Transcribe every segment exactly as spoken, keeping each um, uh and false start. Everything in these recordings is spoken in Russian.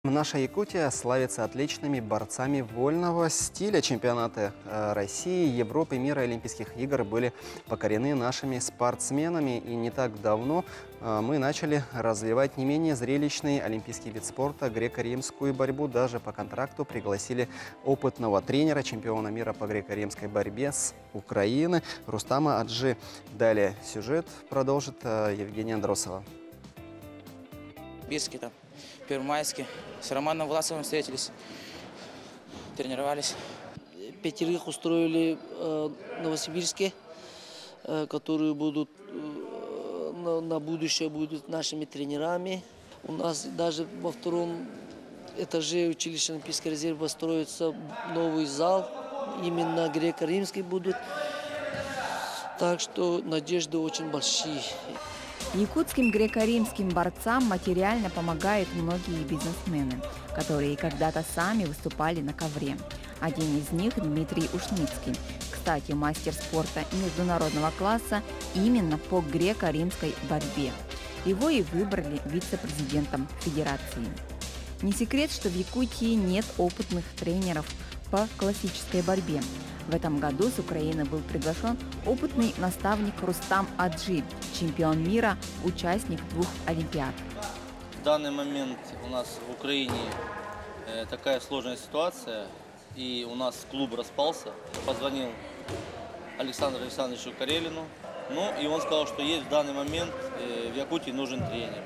Наша Якутия славится отличными борцами вольного стиля. Чемпионаты России, Европы, мира, Олимпийских игр были покорены нашими спортсменами. И не так давно мы начали развивать не менее зрелищный олимпийский вид спорта — греко-римскую борьбу. Даже по контракту пригласили опытного тренера, чемпиона мира по греко-римской борьбе с Украины Рустама Аджи. Далее сюжет продолжит Евгения Андросова. Бирске, там, Первомайске. С Романом Власовым встретились, тренировались. Пятерых устроили э, в Новосибирске, э, которые будут э, на, на будущее будут нашими тренерами. У нас даже во втором этаже училища Олимпийской резервы строится новый зал, именно греко-римский будут. Так что надежды очень большие. Якутским греко-римским борцам материально помогают многие бизнесмены, которые когда-то сами выступали на ковре. Один из них – Дмитрий Ушницкий. Кстати, мастер спорта международного класса именно по греко-римской борьбе. Его и выбрали вице-президентом федерации. Не секрет, что в Якутии нет опытных тренеров по классической борьбе. В этом году с Украины был приглашен опытный наставник Рустам Аджи, чемпион мира, участник двух олимпиад. В данный момент у нас в Украине э, такая сложная ситуация, и у нас клуб распался. Я позвонил Александру Александровичу Карелину, ну и он сказал, что есть в данный момент э, в Якутии нужен тренер.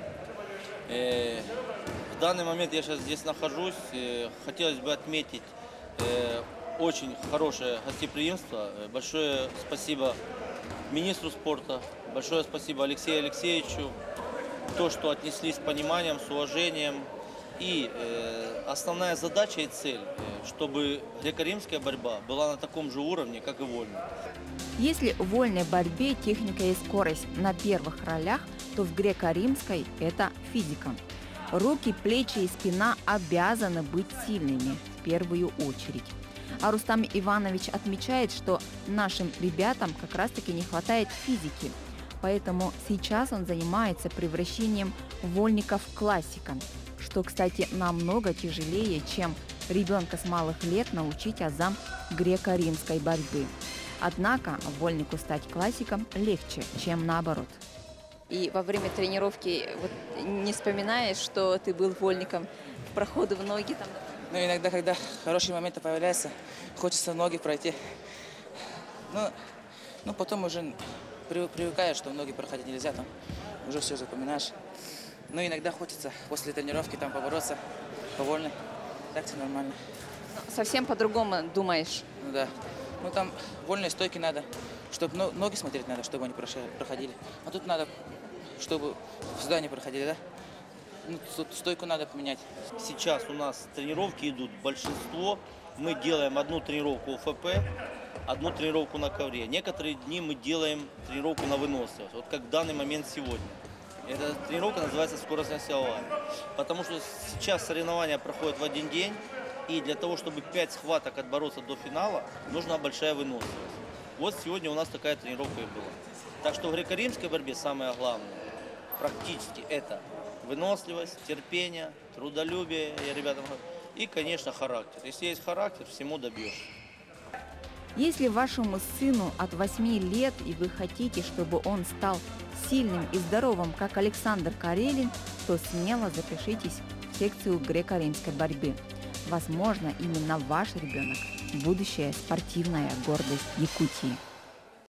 Э, в данный момент я сейчас здесь нахожусь, э, хотелось бы отметить э, очень хорошее гостеприимство. Большое спасибо министру спорта, большое спасибо Алексею Алексеевичу, то, что отнеслись с пониманием, с уважением. И э, основная задача и цель, э, чтобы греко-римская борьба была на таком же уровне, как и вольная. Если в вольной борьбе техника и скорость на первых ролях, то в греко-римской это физика. Руки, плечи и спина обязаны быть сильными в первую очередь. А Рустам Иванович отмечает, что нашим ребятам как раз-таки не хватает физики. Поэтому сейчас он занимается превращением вольников в классика, что, кстати, намного тяжелее, чем ребенка с малых лет научить азам греко-римской борьбы. Однако вольнику стать классиком легче, чем наоборот. И во время тренировки вот, не вспоминаешь, что ты был вольником, проходы в ноги там? Ну, иногда, когда хорошие моменты появляются, хочется ноги пройти. Ну, ну потом уже привыкаешь, что ноги проходить нельзя, там уже все запоминаешь. Но иногда хочется после тренировки там побороться повольно. Так все нормально. Совсем по-другому думаешь? Ну да. Ну там вольные стойки надо, чтобы ноги смотреть надо, чтобы они проходили. А тут надо, чтобы сюда не проходили, да? Ну, стойку надо поменять. Сейчас у нас тренировки идут большинство. Мы делаем одну тренировку ОФП, одну тренировку на ковре. Некоторые дни мы делаем тренировку на выносливость. Вот как в данный момент сегодня. Эта тренировка называется скоростная силовая. Потому что сейчас соревнования проходят в один день. И для того, чтобы пять схваток отбороться до финала, нужна большая выносливость. Вот сегодня у нас такая тренировка и была. Так что в греко-римской борьбе самое главное практически это выносливость, терпение, трудолюбие, я ребятам говорю, и, конечно, характер. Если есть характер, всему добьешься. Если вашему сыну от восьми лет, и вы хотите, чтобы он стал сильным и здоровым, как Александр Карелин, то смело запишитесь в секцию греко-римской борьбы. Возможно, именно ваш ребенок – будущая спортивная гордость Якутии.